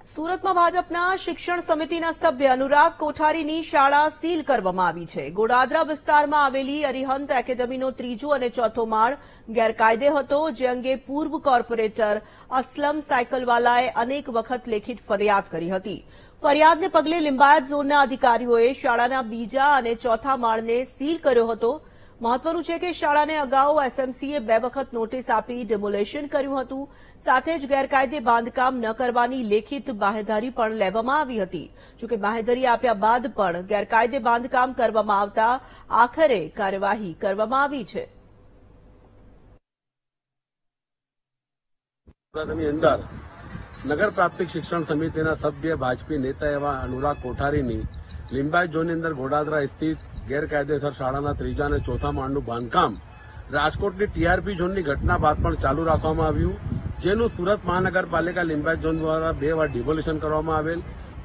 સુરતમાં ભાજપના શિક્ષણ સમિતિના સભ્ય અનુરાગ કોઠારીની શાળા સીલ કરવામાં આવી છે। ગોડાદરા વિસ્તારમાં આવેલી અરિહંત એકેડમીનો ત્રીજો અને ચોથો માળ ગેરકાયદે હતો, જે અંગે પૂર્વ કોર્પોરેટર અસલમ સાયકલવાલાએ અનેક વખત લેખિત ફરિયાદ કરી હતી। ફરિયાદને પગલે લિંબાયત ઝોનના અધિકારીઓએ શાળાના બીજા અને ચોથા માળને સીલ કર્યો હતો। મહત્વનું છે કે શાળાને અગાઉ એસએમસીએ 2 વખત નોટિસ આપી ડિમોલેશન કર્યું હતું। સાથે જ ગેરકાયદે બાંધકામ ન કરવાની લેખિત બાહેધરી પણ લેવામાં આવી હતી। જોકે બાહેધરી આપ્યા બાદ પણ ગેરકાયદે બાંધકામ કરવામાં આવતા આખરે કાર્યવાહી કરવામાં આવી છે। નગર પ્રાથમિક શિક્ષણ સમિતિના સભ્ય ભાજપી નેતા એવા અનુરાગ કોઠારીની લિંબાયત ઝોનની અંદર ગોડાદરા સ્થિત ગેરકાયદેસર શાળાના ત્રીજા અને ચોથા માળનું બાંધકામ રાજકોટની ટીઆરપી ઝોનની ઘટના બાદ પણ ચાલુ રાખવામાં આવ્યું, જેનું સુરત મહાનગરપાલિકા લિંબાયત ઝોન દ્વારા 2 વાર ડિમોલિશન કરવામાં આવેલ।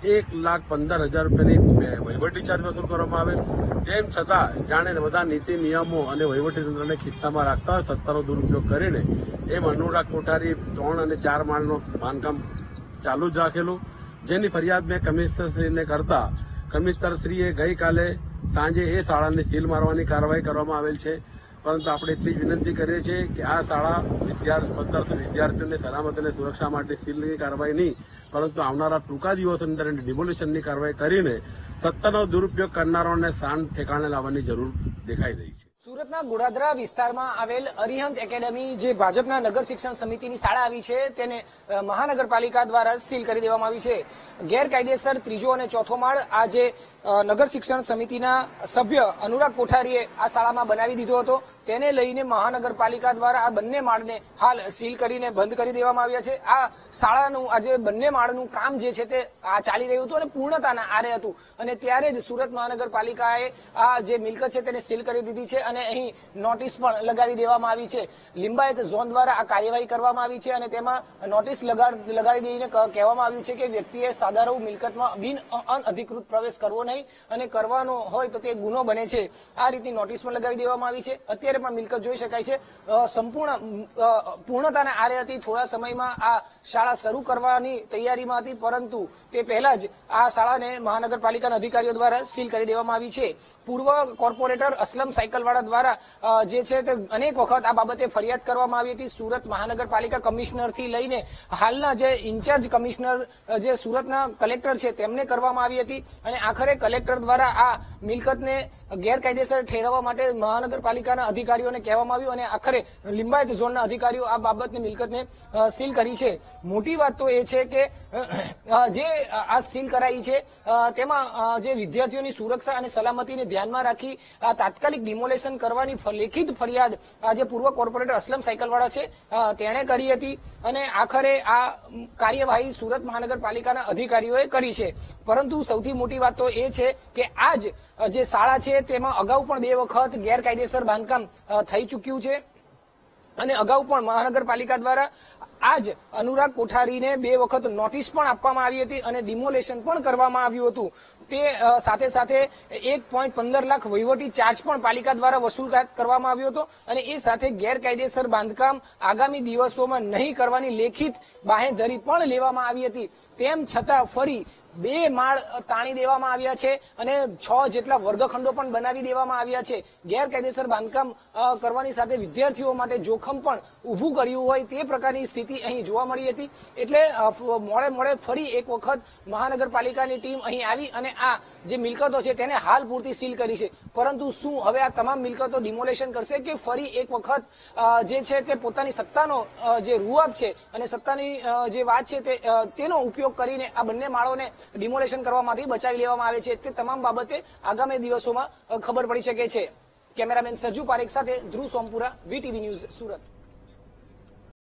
1,15,000 રૂપિયાની વહીવટી ચાર્જ વસૂલ કરવામાં આવેલ। તેમ છતાં જાણે બધા નીતિ નિયમો અને વહીવટીતંત્રને ખિસ્સામાં રાખતા હોય સત્તાનો દુરુપયોગ કરીને એમ અનુરાગ કોઠારી 3 અને 4 માળનું બાંધકામ ચાલુ જ રાખેલું, જેની ફરિયાદ મેં કમિશનરશ્રીને કરતા કમિશનરશ્રીએ ગઈકાલે સાંજે એ શાળાને સીલ મારવાની કાર્યવાહી કરવામાં આવેલ છે। પરંતુ આપણે એટલી જ વિનંતી કરીએ છીએ કે આ શાળા 1500 વિદ્યાર્થીઓની સલામત અને સુરક્ષા માટે સીલની કાર્યવાહી નહીં, પરંતુ આવનારા ટૂંકા દિવસોની અંદર ડિમોલિશનની કાર્યવાહી કરીને સત્તાનો દુરુપયોગ કરનારાઓને શાંત ઠેકાણે લાવવાની જરૂર દેખાઈ રહી છે। સુરતના ગોડાદરા વિસ્તારમાં આવેલ અરિહંત એકેડમી જે ભાજપના નગર શિક્ષણ સમિતિની શાળા આવી છે તેને મહાનગરપાલિકા દ્વારા સીલ કરી દેવામાં આવી છે। ગેરકાયદેસર ત્રીજો અને ચોથો માળ આ જે નગર શિક્ષણ સમિતિના સભ્ય અનુરાગ કોઠારીએ આ શાળામાં બનાવી દીધો હતો, તેને લઈને મહાનગરપાલિકા દ્વારા આ બંને માળને હાલ સીલ કરીને બંધ કરી દેવામાં આવ્યા છે। આ શાળાનું આ જે બંને માળનું કામ જે છે તે ચાલી રહ્યું હતું અને પૂર્ણતાના આરે હતું, અને ત્યારે જ સુરત મહાનગરપાલિકાએ આ જે મિલકત છે તેને સીલ કરી દીધી છે અને અહીં નોટિસ પણ લગાવી દેવામાં આવી છે। લિંબાયત ઝોન દ્વારા આ કાર્યવાહી કરવામાં આવી છે અને તેમાં નોટિસ લગાડી દઈને કહેવામાં આવ્યું છે કે વ્યક્તિએ સાધારણ મિલકતમાં અનઅધિકૃત પ્રવેશ કરવો નહીં અને કરવાનો હોય તો તે ગુનો બને છે। આ રીતની નોટિસ પણ લગાવી દેવામાં આવી છે। અત્યારે પણ મિલકત જોઈ શકાય છે, સંપૂર્ણ પૂર્ણતાના આરે હતી। થોડા સમયમાં આ શાળા શરૂ કરવાની તૈયારીમાં હતી, પરંતુ તે પહેલા જ આ શાળાને મહાનગરપાલિકાના અધિકારીઓ દ્વારા સીલ કરી દેવામાં આવી છે। પૂર્વ કોર્પોરેટર અસલમ સાયકલવાળા દ્વારા જે છે તે અનેક વખત આ બાબતે ફરિયાદ કરવામાં આવી હતી। સુરત મહાનગરપાલિકા કમિશનરથી લઈને હાલના જે ઇન્ચાર્જ કમિશનર જે સુરતના કલેક્ટર છે તેમને કરવામાં આવી હતી, અને આખરે કલેક્ટર દ્વારા આ મિલકતને ગેરકાયદેસર ઠેરવવા માટે મહાનગરપાલિકાના અધિકારીઓને કહેવામાં આવ્યું અને આખરે લિંબાયત ઝોનના અધિકારીઓ આ બાબતની મિલકતને સીલ કરી છે। મોટી વાત તો એ છે કે જે આ સીલ કરાઈ છે તેમાં જે વિદ્યાર્થીઓની સુરક્ષા અને સલામતીને ધ્યાનમાં રાખી આ તાત્કાલિક ડિમોલેશન કરવાની લેખિત ફરિયાદ જે પૂર્વ કોર્પોરેટર અસલમ સાયકલવાળા છે તેણે કરી હતી, અને આખરે આ કાર્યવાહી સુરત મહાનગરપાલિકાના અધિકારીઓએ કરી છે। પરંતુ સૌથી મોટી વાત તો એ છે કે આજ જે શાળા છે તેમાં અગાઉ પણ 2 વખત ગેરકાયદેસર બાંધકામ થઈ ચૂક્યું છે, અને અગાઉ પણ મહાનગરપાલિકા દ્વારા આજ અનુરાગ કોઠારીને 2 વખત નોટિસ પણ આપવામાં આવી હતી અને ડિમોલેશન પણ કરવામાં આવ્યું હતું। તે સાથે સાથે 1.15 લાખ વહીવટી ચાર્જ પણ પાલિકા દ્વારા વસૂલ કરવામાં આવ્યો હતો, અને એ સાથે ગેરકાયદેસર બાંધકામ આગામી દિવસોમાં નહીં કરવાની લેખિત બાહેધરી પણ લેવામાં આવી હતી। તેમ છતાં ફરી 2 માળ તાણી દેવામાં આવ્યા છે અને 6 જેટલા વર્ગખંડો પણ બનાવી દેવામાં આવ્યા છે। ગેરકાયદેસર બાંધકામ કરવાની સાથે વિદ્યાર્થીઓ માટે જોખમ પણ ઊભું કર્યું હોય તે પ્રકારની સ્થિતિ અહીં જોવા મળી હતી। એટલે મોડે ફરી એક વખત મહાનગરપાલિકાની ટીમ અહીં આવી અને આ જે મિલકતો છે તેને હાલ પૂરતી સીલ કરી છે, પરંતુ શું હવે આ તમામ મિલકતો ડિમોલેશન કરશે કે ફરી એક વખત જે છે તે પોતાની સત્તાનો જે રૂઆબ છે અને સત્તાની જે વાત છે તેનો ઉપયોગ કરીને આ બંને માળોને ડિમોલેશન કરવા માટે બચાવી લેવામાં આવે છે? તે તમામ બાબતે આગામી દિવસોમાં ખબર પડી શકે છે। કેમેરામેન સરજુ પારેખ સાથે ધ્રુવ સોમપુરા, વીટીવી ન્યૂઝ, સુરત।